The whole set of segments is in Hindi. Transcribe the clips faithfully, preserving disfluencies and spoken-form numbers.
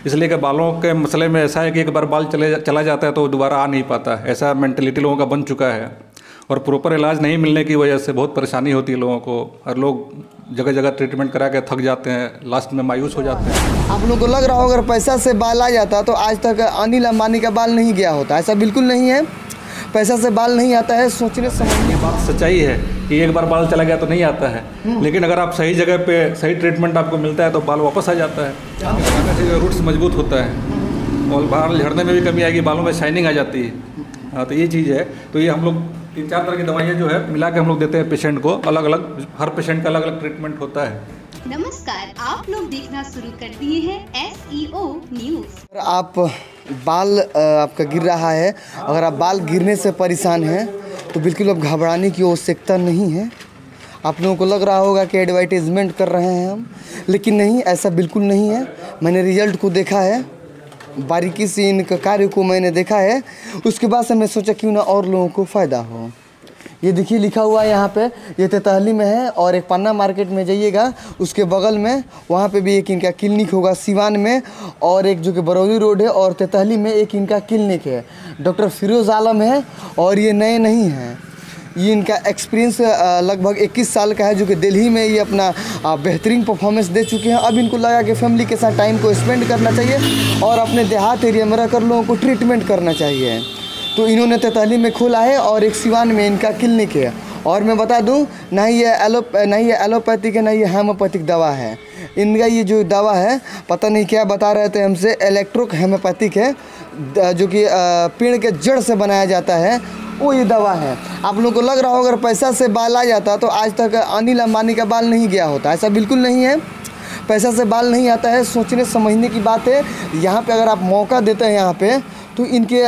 इसलिए कि बालों के मसले में ऐसा है कि एक बार बाल चले चला जाता है तो दोबारा आ नहीं पाता, ऐसा मेंटलिटी लोगों का बन चुका है। और प्रॉपर इलाज नहीं मिलने की वजह से बहुत परेशानी होती है लोगों को, और लोग जगह जगह ट्रीटमेंट करा के थक जाते हैं, लास्ट में मायूस हो जाते हैं। आप लोगों को लग रहा हो अगर पैसा से बाल आ जाता तो आज तक अनिल अंबानी का बाल नहीं गया होता, ऐसा बिल्कुल नहीं है। पैसा से बाल नहीं आता है, सोचने समझने बात सच्चाई है कि एक बार बाल चला गया तो नहीं आता है, लेकिन अगर आप सही जगह पे सही ट्रीटमेंट आपको मिलता है तो बाल वापस आ जाता है। रूट्स मजबूत होता है और बाल झड़ने में भी कमी आएगी, बालों में शाइनिंग आ जाती है। हाँ, तो ये चीज़ है। तो ये हम लोग तीन चार तरह की दवाइयाँ जो है मिला के हम लोग देते हैं पेशेंट को, अलग अलग, हर पेशेंट का अलग अलग ट्रीटमेंट होता है। नमस्कार, आप लोग देखना शुरू कर दिए हैं एस ई ओ न्यूज। आप बाल आपका गिर रहा है, अगर आप बाल गिरने से परेशान हैं तो बिल्कुल अब घबराने की आवश्यकता नहीं है। आप लोगों को लग रहा होगा कि एडवर्टाइजमेंट कर रहे हैं हम, लेकिन नहीं, ऐसा बिल्कुल नहीं है। मैंने रिजल्ट को देखा है, बारीकी से इनका कार्य को मैंने देखा है, उसके बाद से मैं सोचा क्यों ना और लोगों को फ़ायदा हो। ये देखिए लिखा हुआ है यहाँ पे, ये तेतहली में है, और एक पन्ना मार्केट में जाइएगा उसके बगल में, वहाँ पे भी एक इनका क्लिनिक होगा सिवान में, और एक जो कि बरौली रोड है, और तेतहली में एक इनका क्लिनिक है। डॉक्टर फिरोज़ आलम है, और ये नए नहीं हैं, ये इनका एक्सपीरियंस लगभग इक्कीस साल का है, जो कि दिल्ली में ये अपना बेहतरीन परफॉर्मेंस दे चुके हैं। अब इनको लगा कि फैमिली के साथ टाइम को स्पेंड करना चाहिए और अपने देहात एरिया में रहकर लोगों को ट्रीटमेंट करना चाहिए, तो इन्होंने तेतहली में खोला है और एक सिवान में इनका क्लिनिक है। और मैं बता दूं, ना ही ये एलो ना ही ये एलोपैथिक है, ना ये हेमोपैथिक दवा है। इनका ये जो दवा है पता नहीं क्या बता रहे थे हमसे, इलेक्ट्रो हेमोपैथिक है, जो कि पेड़ के जड़ से बनाया जाता है, वो ये दवा है। आप लोगों को लग रहा हो अगर पैसा से बाल आ जाता तो आज तक अनिल अंबानी का बाल नहीं गया होता, ऐसा बिल्कुल नहीं है। पैसा से बाल नहीं आता है, सोचने समझने की बात है। यहाँ पे अगर आप मौका देते हैं यहाँ पे, तो इनके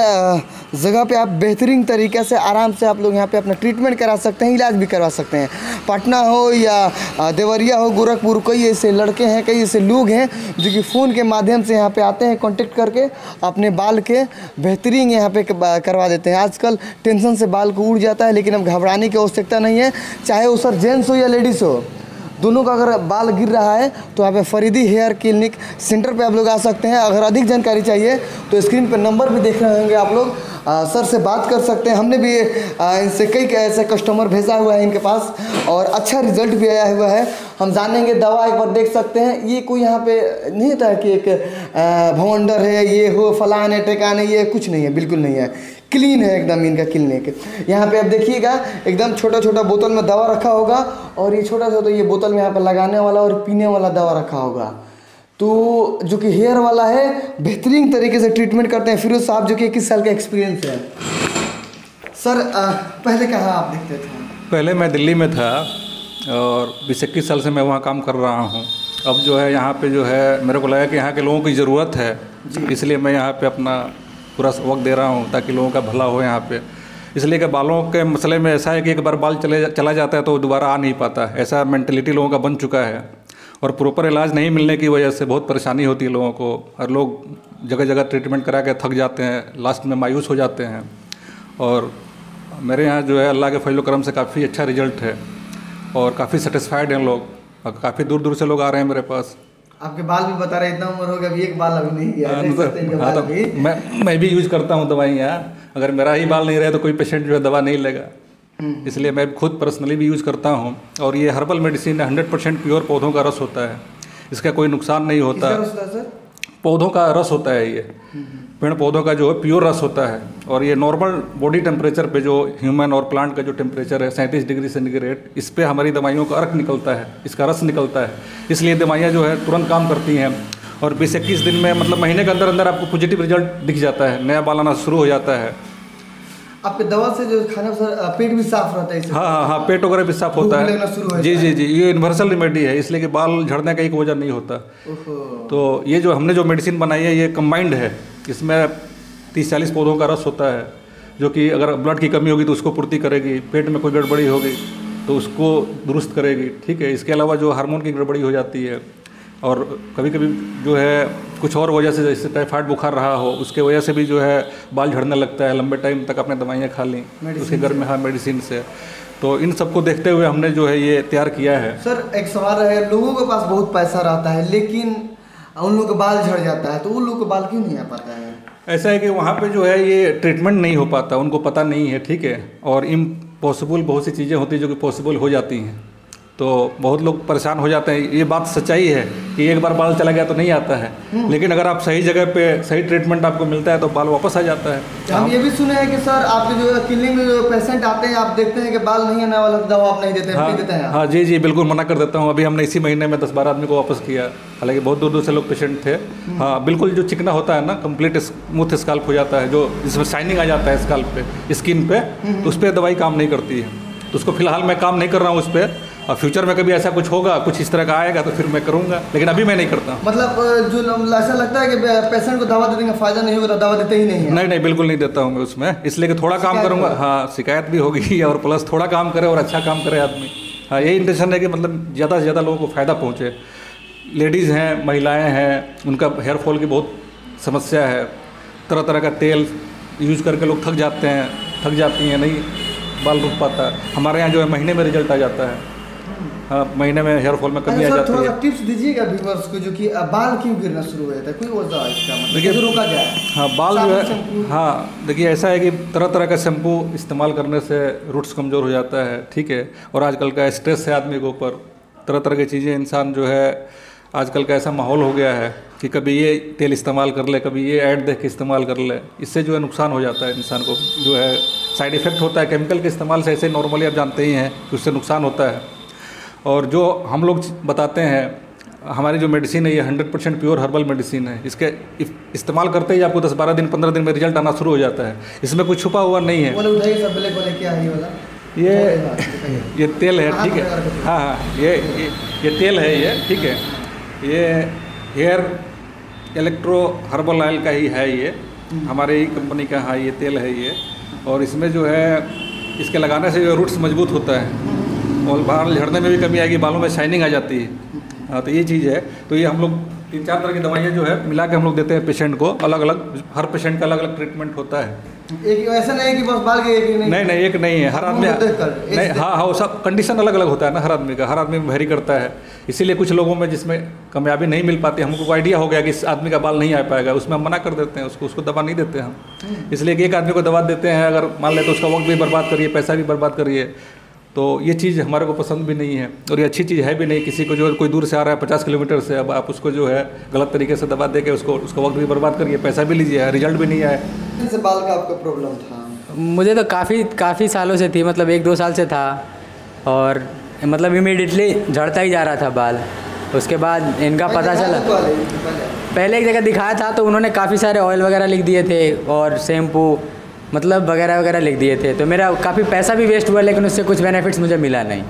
जगह पे आप बेहतरीन तरीके से आराम से आप लोग यहाँ पे अपना ट्रीटमेंट करा सकते हैं, इलाज भी करवा सकते हैं। पटना हो या देवरिया हो, गोरखपुर, कई ऐसे लड़के हैं, कई ऐसे लोग हैं जो कि फ़ोन के माध्यम से यहाँ पे आते हैं, कांटेक्ट करके अपने बाल के बेहतरीन यहाँ पे करवा देते हैं। आजकल टेंशन से बाल को उड़ जाता है, लेकिन अब घबराने की आवश्यकता नहीं है। चाहे वो सर जेंट्स हो या लेडीज़ हो, दोनों का अगर बाल गिर रहा है तो यहाँ पे फरीदी हेयर क्लिनिक सेंटर पे आप लोग आ सकते हैं। अगर अधिक जानकारी चाहिए तो स्क्रीन पे नंबर भी देख रहे होंगे आप लोग, आ, सर से बात कर सकते हैं। हमने भी आ, इनसे कई ऐसे कस्टमर भेजा हुआ है इनके पास, और अच्छा रिजल्ट भी आया हुआ है। हम जानेंगे, दवा एक बार देख सकते हैं। ये कोई यहाँ पे नहीं होता है कि एक भवंडर है, ये हो फलान है टेकान है, ये कुछ नहीं है, बिल्कुल नहीं है, क्लीन है एकदम इनका क्लिनिक। यहाँ पे आप देखिएगा एकदम छोटा छोटा बोतल में दवा रखा होगा, और ये छोटा छोटा ये बोतल में यहाँ पे लगाने वाला और पीने वाला दवा रखा होगा। तो जो कि हेयर वाला है, बेहतरीन तरीके से ट्रीटमेंट करते हैं फिरोज साहब, जो कि इक्कीस साल का एक्सपीरियंस है। सर आ, पहले कहाँ आप देखते थे? पहले मैं दिल्ली में था और बीस इक्कीस साल से मैं वहाँ काम कर रहा हूँ। अब जो है यहाँ पे जो है मेरे को लगा कि यहाँ के लोगों की ज़रूरत है, इसलिए मैं यहाँ पे अपना पूरा वक्त दे रहा हूँ ताकि लोगों का भला हो यहाँ पे। इसलिए कि बालों के मसले में ऐसा है कि एक बार बाल चले चला जाता है तो दोबारा आ नहीं पाता, ऐसा मेंटलिटी लोगों का बन चुका है। और प्रॉपर इलाज नहीं मिलने की वजह से बहुत परेशानी होती है लोगों को, और लोग जगह जगह ट्रीटमेंट करा के थक जाते हैं, लास्ट में मायूस हो जाते हैं। और मेरे यहाँ जो है अल्लाह के फजल करम से काफ़ी अच्छा रिजल्ट है और काफ़ी सेटिस्फाइड हैं लोग, और काफ़ी दूर दूर से लोग आ रहे हैं मेरे पास। आपके बाल भी बता रहे, इतना उम्र हो गया, अभी एक बाल अभी नहीं गया है। तो, हाँ, तो मैं मैं भी यूज़ करता हूँ दवाइयाँ। अगर मेरा ही बाल नहीं रहे तो कोई पेशेंट जो है दवा नहीं लेगा, इसलिए मैं खुद पर्सनली भी यूज़ करता हूँ। और ये हर्बल मेडिसिन है, हंड्रेड परसेंट प्योर पौधों का रस होता है, इसका कोई नुकसान नहीं होता। पौधों का रस होता है, ये पेड़ पौधों का जो है प्योर रस होता है। और ये नॉर्मल बॉडी टेम्परेचर पे जो ह्यूमन और प्लांट का जो टेम्परेचर है सैंतीस डिग्री सेंटीग्रेड, इस पे हमारी दवाइयों का अर्क निकलता है, इसका रस निकलता है। इसलिए दवाइयाँ जो है तुरंत काम करती हैं, और बीस इक्कीस दिन में, मतलब महीने के अंदर अंदर आपको पॉजिटिव रिजल्ट दिख जाता है, नया बाल आना शुरू हो जाता है। आपके दवा से जो खाने सर पेट भी साफ रहता है? हाँ हाँ हाँ, पेट वगैरह भी साफ होता है। जी जी जी, ये यूनिवर्सल रेमेडी है, इसलिए कि बाल झड़ने का एक वजह नहीं होता। तो ये जो हमने जो मेडिसिन बनाई है ये कंबाइंड है, इसमें तीस चालीस पौधों का रस होता है, जो कि अगर ब्लड की कमी होगी तो उसको पूर्ति करेगी, पेट में कोई गड़बड़ी होगी तो उसको दुरुस्त करेगी, ठीक है। इसके अलावा जो हार्मोन की गड़बड़ी हो जाती है, और कभी कभी जो है कुछ और वजह से, जैसे टाइफाइड बुखार रहा हो, उसके वजह से भी जो है बाल झड़ने लगता है, लंबे टाइम तक आपने दवाइयाँ खा ली उसके घर में, हाँ मेडिसिन से। तो इन सबको देखते हुए हमने जो है ये तैयार किया है। सर एक सवाल है, लोगों के पास बहुत पैसा रहता है, लेकिन उन लोग का बाल झड़ जाता है, तो उन लोग का बाल क्यों नहीं आ पाता है? ऐसा है कि वहाँ पे जो है ये ट्रीटमेंट नहीं हो पाता, उनको पता नहीं है, ठीक है। और इम्पॉसिबल बहुत सी चीज़ें होती हैं जो कि पॉसिबल हो जाती हैं, तो बहुत लोग परेशान हो जाते हैं। ये बात सच्चाई है कि एक बार बाल चला गया तो नहीं आता है, लेकिन अगर आप सही जगह पे सही ट्रीटमेंट आपको मिलता है तो बाल वापस आ जाता है। हम ये भी सुने हैं कि सर आपके जो क्लिनिक में जो पेशेंट आते हैं, आप देखते हैं कि बाल नहीं आने वाला दवा आप नहीं देते हैं, हाँ, नहीं देते हैं आप। हाँ जी जी बिल्कुल मना कर देता हूँ। अभी हमने इसी महीने में दस बारह आदमी को वापस किया, हालांकि बहुत दूर दूर से लोग पेशेंट थे। हाँ बिल्कुल, जो चिकना होता है ना, कंप्लीट स्मूथ स्काल्प हो जाता है, जो जिसमें शाइनिंग आ जाता है स्काल्प पे, स्किन पे, तो उस पर दवाई काम नहीं करती है। तो उसको फिलहाल मैं काम नहीं कर रहा हूँ उस पर, और फ्यूचर में कभी ऐसा कुछ होगा, कुछ इस तरह का आएगा तो फिर मैं करूँगा, लेकिन अभी मैं नहीं करता। मतलब जो ऐसा लगता है कि पेशेंट को दवा दे देंगे फायदा नहीं होगा तो दवा देते ही नहीं है? नहीं नहीं बिल्कुल नहीं देता हूँ मैं उसमें, इसलिए कि थोड़ा काम करूँगा। हाँ, शिकायत भी होगी और प्लस थोड़ा काम करे और अच्छा काम करे आदमी। हाँ, यही इंटेंशन है कि मतलब ज़्यादा से ज़्यादा लोगों को फ़ायदा पहुँचे। लेडीज़ हैं, महिलाएँ हैं, उनका हेयर फॉल की बहुत समस्या है। तरह तरह का तेल यूज करके लोग थक जाते हैं, थक जाती हैं, नहीं बाल रुक पाता। हमारे यहाँ जो है महीने में रिजल्ट आ जाता है। हाँ, महीने में हेयर फॉल में कमी आ जाती है। थोड़ा टिप्स दीजिएगा व्यूअर्स को, जो कि बाल क्यों गिरना शुरू हो जाता है, कोई वजह है इसका, मतलब कैसे रोका जाए? हाँ, बाल जो है, हाँ देखिए ऐसा है कि तरह तरह का शैम्पू इस्तेमाल करने से रूट्स कमज़ोर हो जाता है, ठीक है। और आजकल का स्ट्रेस है आदमी के ऊपर, तरह तरह की चीज़ें, इंसान जो है आजकल का ऐसा माहौल हो गया है कि कभी ये तेल इस्तेमाल कर ले, कभी ये ऐड देख के इस्तेमाल कर ले, इससे जो है नुकसान हो जाता है इंसान को, जो है साइड इफ़ेक्ट होता है केमिकल के इस्तेमाल से। ऐसे नॉर्मली आप जानते ही हैं कि उससे नुकसान होता है। और जो हम लोग बताते हैं, हमारी जो मेडिसिन है ये hundred percent pure herbal medicine है। इसके इस्तेमाल करते ही आपको दस बारह दिन पंद्रह दिन में रिजल्ट आना शुरू हो जाता है। इसमें कुछ छुपा हुआ नहीं है। ये ये तेल है, ठीक है। हाँ हाँ, ये ये ये तेल है, ये ठीक है। ये हेयर इलेक्ट्रो हर्बल ऑयल का ही है, ये हमारे ही कंपनी का है ये तेल है ये। और इसमें जो है इसके लगाने से जो रूट्स मजबूत होता है और बाल झड़ने में भी कमी आएगी, बालों में शाइनिंग आ जाती है। हाँ, तो ये चीज़ है। तो ये हम लोग तीन चार तरह की दवाइयाँ जो है मिला के हम लोग देते हैं पेशेंट को, अलग अलग, हर पेशेंट का अलग अलग ट्रीटमेंट होता है। एक ऐसा नहीं कि बस बाल के एक नहीं नहीं नहीं एक नहीं है, हर आदमी नहीं। हाँ हाँ, वो सब कंडीशन अलग अलग होता है ना हर आदमी का, हर आदमी में वेरी करता है। इसीलिए कुछ लोगों में जिसमें कामयाबी नहीं मिल पाती, हमको आइडिया हो गया कि इस आदमी का बाल नहीं आ पाएगा, उसमें हम मना कर देते हैं उसको, उसको दवा नहीं देते हम। इसलिए कि एक आदमी को दवा देते हैं, अगर मान ले तो उसका वक्त भी बर्बाद करिए, पैसा भी बर्बाद करिए, तो ये चीज़ हमारे को पसंद भी नहीं है और ये अच्छी चीज़ है भी नहीं। किसी को जो कोई दूर से आ रहा है पचास किलोमीटर से, अब आप उसको जो है गलत तरीके से दवा दे के उसको उसका वक्त भी बर्बाद करिए, पैसा भी लीजिए, रिजल्ट भी नहीं आए। से बाल का आपका प्रॉब्लम था? मुझे तो काफ़ी काफ़ी सालों से थी, मतलब एक दो साल से था, और मतलब इमीडिएटली झड़ता ही जा रहा था बाल। उसके बाद इनका पता चला, पहले एक जगह दिखाया था तो उन्होंने काफ़ी सारे ऑयल वगैरह लिख दिए थे और शैम्पू मतलब वगैरह वगैरह लिख दिए थे, तो मेरा काफ़ी पैसा भी वेस्ट हुआ, लेकिन उससे कुछ बेनिफिट्स मुझे मिला नहीं।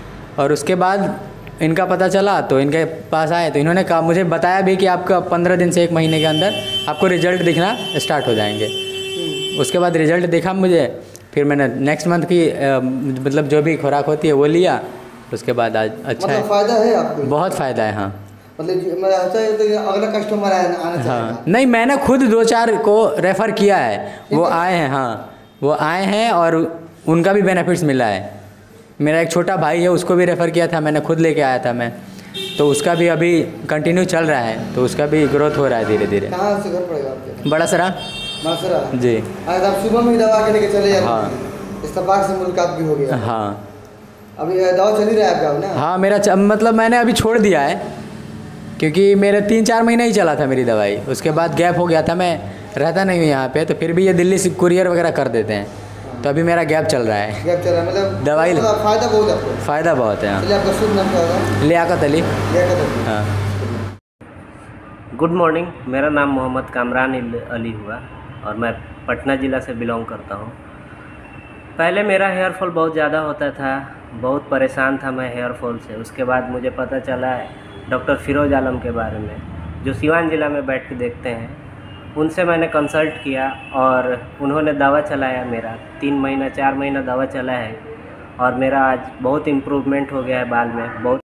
और उसके बाद इनका पता चला तो इनके पास आए, तो इन्होंने कहा, मुझे बताया भी कि आपका पंद्रह दिन से एक महीने के अंदर आपको रिजल्ट दिखना स्टार्ट हो जाएंगे। उसके बाद रिजल्ट दिखा मुझे, फिर मैंने नेक्स्ट मंथ की आ, मतलब जो भी खुराक होती है वो लिया। उसके बाद आज अच्छा मतलब है, फ़ायदा है आपको? बहुत फ़ायदा है। हाँ मतलब ऐसा है तो अगला कस्टमर आना चाहिए। हाँ, नहीं मैंने खुद दो चार को रेफ़र किया है, वो आए हैं। हाँ, वो आए हैं और उनका भी बेनिफिट्स मिला है। मेरा एक छोटा भाई है, उसको भी रेफ़र किया था मैंने, खुद लेके आया था मैं, तो उसका भी अभी कंटिन्यू चल रहा है, तो उसका भी ग्रोथ हो रहा है धीरे धीरे। कहाँ से घर पड़ेगा आपके? बड़ा सरा। बड़ा सरा जी। आज आप सुबह में ही दवा के लेके चले जाते? हाँ। इत्तेफाक से मुलाकात भी हो गया। हाँ, अभी दवा चल ही रहा है आपका ना? हाँ मेरा च, मतलब मैंने अभी छोड़ दिया है, क्योंकि मेरे तीन चार महीने ही चला था मेरी दवाई। उसके बाद गैप हो गया था, मैं रहता नहीं हूँ यहाँ पे, तो फिर भी ये दिल्ली से कुरियर वगैरह कर देते हैं, तो अभी मेरा गैप चल रहा है। गैप चल रहा है, मतलब दवाई फ़ायदा बहुत है आपको? फ़ायदा बहुत है। चलिए, आपका शुभ नाम क्या होगा? लियाकत अली। लियाकत अली। हाँ। गुड मॉर्निंग, मेरा नाम मोहम्मद कामरान अली हुआ और मैं पटना ज़िला से बिलोंग करता हूँ। पहले मेरा हेयर फॉल बहुत ज़्यादा होता था, बहुत परेशान था मैं हेयर फॉल से। उसके बाद मुझे पता चला डॉक्टर फिरोज़ आलम के बारे में, जो सिवान ज़िला में बैठ के देखते हैं। उनसे मैंने कंसल्ट किया और उन्होंने दवा चलाया, मेरा तीन महीना चार महीना दवा चला है और मेरा आज बहुत इम्प्रूवमेंट हो गया है बाल में, बहुत